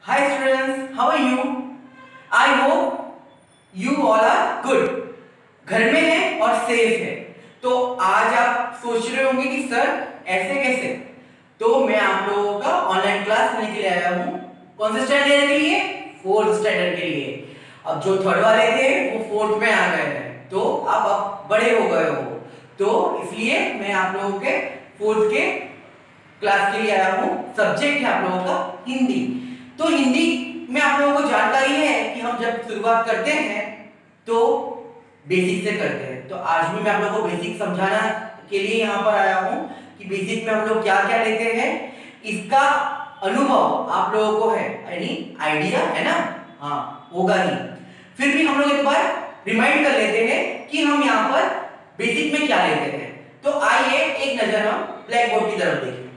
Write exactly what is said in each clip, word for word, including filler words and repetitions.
Hi students, how are you? I hope you all are good. घर में है और सेफ है। तो आज आप सोच रहे होंगे कि सर ऐसे कैसे? तो मैं आप लोगों का ऑनलाइन क्लास लेने के लिए आया हूँ। कौन से स्टैंडर्ड लेने के लिए? फोर्थ स्टैंडर्ड के लिए। अब जो थर्ड वाले थे वो फोर्थ में आ गए हैं, तो अब आप बड़े हो गए हो, तो इसलिए मैं आप लोगों के फोर्थ के क्लास के लिए आया हूँ। सब्जेक्ट है आप लोगों का हिंदी। तो हिंदी में आप लोगों को जानकारी है कि हम जब शुरुआत करते हैं तो बेसिक से करते हैं। तो आज भी मैं आप लोगों को बेसिक समझाना के लिए यहाँ पर आया हूँ कि बेसिक में हम लोग क्या क्या लेते हैं, इसका अनुभव आप लोगों को है, यानी आइडिया है ना? हाँ, होगा ही। फिर भी हम लोग एक बार रिमाइंड कर लेते हैं कि हम यहाँ पर बेसिक में क्या लेते हैं। तो आइए एक नजर हम ब्लैक बोर्ड की तरफ देखें।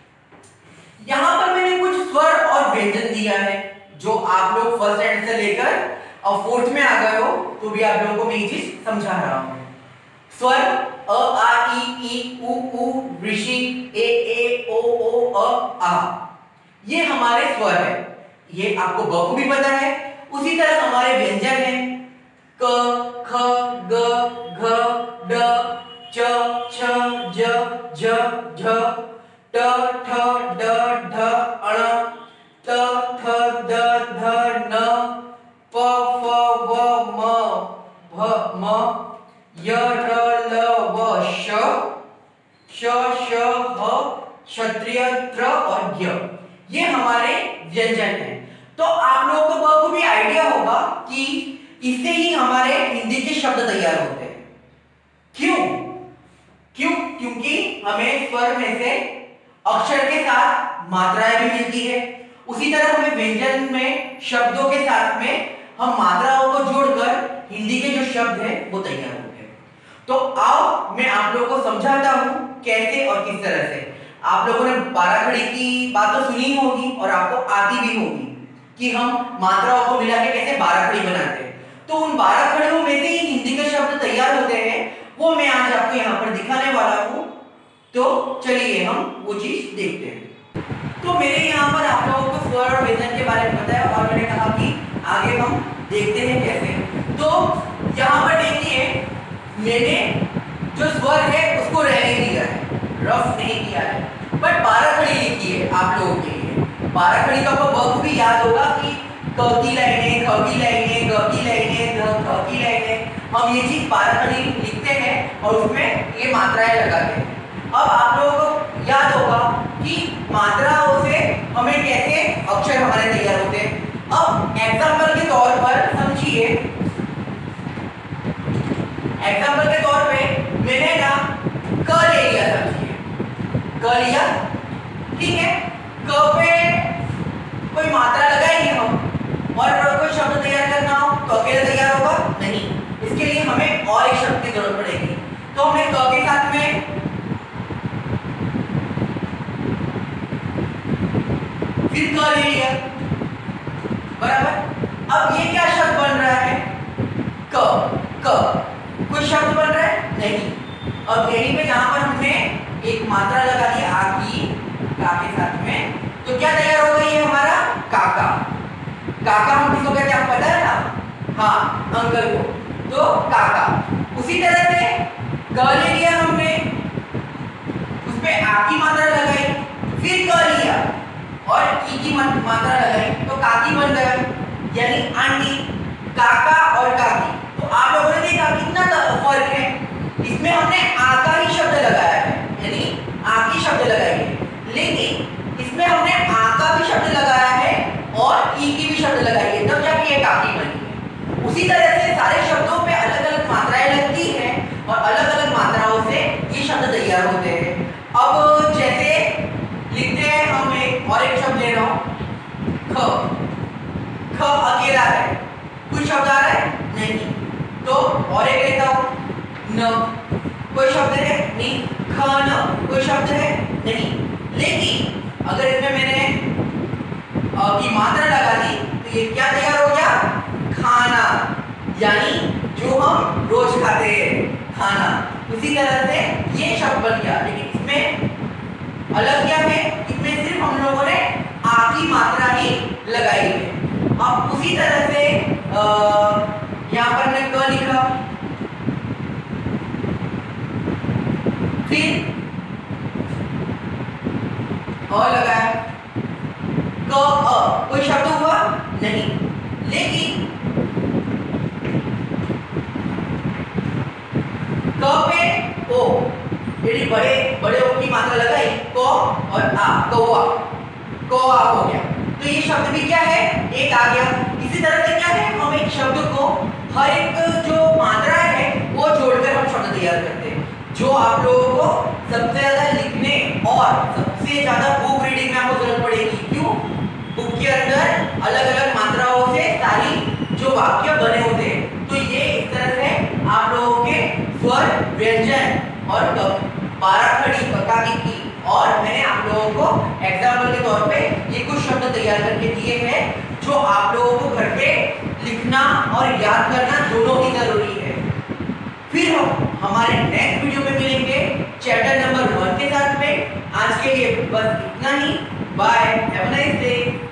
यहाँ पर मैंने कुछ स्वर और व्यंजन दिया है जो आप लोग फर्स्ट स्टैंडर्ड से लेकर और फोर्थ में आ गए हो, तो भी आप लोगों को मैं ये चीज समझा रहा हूँ। स्वर अ आ इ ई उ ऊ ऋषि ए ए ओ ओ अ आ, ये हमारे स्वर है। ये आपको ब को भी पता है। उसी तरह हमारे व्यंजन है क ख ग घ ड च छ ज झ ढ ट ठ ड ढ अण त थ द ध न प फ व म भ म य र ल व श श श ह क्षत्रिय त्र और ज्ञ, ये हमारे व्यंजन हैं। तो आप लोगों को ब को भी आइडिया होगा कि इससे ही हमारे हिंदी के शब्द तैयार होते हैं। क्यों? क्यों? क्योंकि हमें स्वर में से अक्षर के साथ मात्राएं भी मिलती है। उसी तरह हमें व्यंजन में शब्दों के साथ में हम मात्राओं को जोड़कर हिंदी के जो शब्द हैं वो तैयार होते हैं। तो आओ मैं आप लोगों को समझाता हूं कैसे और किस तरह से। आप लोगों ने बाराखड़ी की बात तो सुनी होगी और आपको आती भी होगी कि हम मात्राओं को मिला के कैसे बाराखड़ी बनाते हैं। तो उन बाराखड़ियों में से ही हिंदी के शब्द तैयार होते हैं, वो मैं आज आपको यहाँ पर दिखाने वाला हूँ। तो चलिए हम वो चीज देखते हैं। तो मेरे यहाँ पर आप लोगों को स्वर और व्यंजन के बारे में बताया और मैंने कहा कि आगे हम देखते हैं कैसे। तो यहाँ पर देखिए, मैंने जो स्वर है उसको रहने दिया है, रफ नहीं किया है, बट बाराखड़ी लिखी है आप लोगों के लिए। बाराखड़ी का आपको ब भी याद होगा कि क की लाइनें, ख की लाइनें, ग की लाइनें, ध ख की लाइनें, हम ये चीज बाराखड़ी लिखते हैं और उसमें ये मात्राएं लगाते हैं। अब आप लोगों को याद होगा कि मात्राओं से हमें कैसे अक्षर हमारे तैयार होते हैं। अब एग्जांपल के तौर पर समझिए, एग्जांपल के तौर पे मैंने ना क ले लिया, समझिए क लिया, ठीक है। क पे कोई मात्रा लगाएंगे हम और कोई शब्द तैयार करना हो तो अकेले तैयार होगा नहीं, इसके लिए हमें और एक शब्द की जरूरत पड़ेगी। तो हमने क के साथ में फिर क ले लिया, बराबर। अब ये क्या शब्द बन रहा है? क क कोई शब्द बन रहा है नहीं। अब यहीं पे जहां पर हमने एक मात्रा लगा दी आ की, का के साथ में, तो क्या तैयार हो गई है हमारा? काका। काका हम किसको कहते हैं आपको पता है ना? हाँ, अंकल को, तो काका। उसी तरह से क ले लिया हमने, उसपे आ की मात्रा लगाई, फिर क लिया और ई की मात्रा लगाई तो काकी बन गया, यानी आंटी। काका और काकी, तो आप लोगों ने देखा कितना फर्क है। इसमें हमने आ का ही शब्द लगाया है, यानी आ की शब्द लगाई है, लेकिन इसमें हमने आ का भी शब्द लगाया है और ई की भी शब्द लगाई है, तब जाके ये काकी बनी है। उसी तरह से सारे शब्दों पे अलग अलग मात्राएं लगती हैं और अलग अलग मात्राओं से ये शब्द तैयार होते हैं। अब जैसे लिखते हैं, हम एक और एक शब्द ले रहा हूं, ख। ख अकेला है, कोई शब्द आ रहा है नहीं, तो और एक लेता हूं, न। कोई शब्द है नहीं, ख न कोई शब्द है नहीं। लेकिन अगर इसमें मैंने अ की मात्रा लगा दी तो ये क्या तैयार हो गया? खाना, यानी जो हम रोज खाते हैं, खाना। उसी तरह से ये शब्द बन गया, लेकिन इसमें अलग क्या है? इसमें सिर्फ हम लोगों ने आ की मात्रा ही लगाई है। अब उसी तरह से यहाँ पर हमने क लिखा, फिर अ लगाया, क अ कोई शब्द हुआ नहीं, लेकिन क पे ओ, यदि बड़े बड़े ओ की मात्रा लगाई, क और आ, कौआ, कौआ हो गया। तो ये शब्द भी क्या है, एक आ गया। इसी तरह से क्या है, हम एक शब्द को हर एक जो मात्रा है वो जोड़कर हम शब्द तैयार करते हैं। जो आप लोगों को सबसे ज्यादा लिखने और सबसे ज्यादा बुक रीडिंग में आपको जरूरत पड़ेगी। क्यों? बुक के अंदर अलग अलग मात्राओं से सारी जो वाक्य बने होते हैं। तो ये इस तरह से आप लोगों के स्वर, व्यंजन और बारह खड़ी बका की और मैंने आप लोगों को एग्जाम्पल के तौर पे ये कुछ शब्द तैयार करके दिए हैं जो आप लोगों को घर पे लिखना और याद करना दोनों ही जरूरी है। फिर हम हमारे नेक्स्ट वीडियो में मिलेंगे चैप्टर नंबर वन के साथ में। आज के लिए बस इतना ही। Bye, have a nice day.